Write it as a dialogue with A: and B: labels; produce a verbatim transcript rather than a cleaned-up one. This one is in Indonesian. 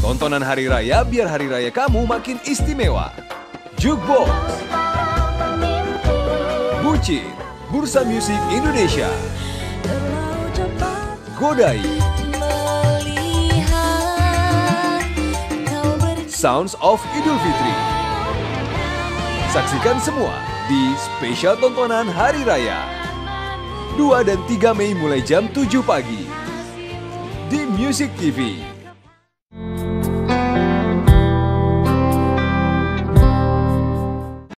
A: Tontonan hari raya biar hari raya kamu makin istimewa. Jukebox, Bucin, Bursa Musik Indonesia, Godai, Sounds of Idul Fitri. Saksikan semua di spesial tontonan Hari Raya dua dan tiga Mei mulai jam tujuh pagi di Music T V.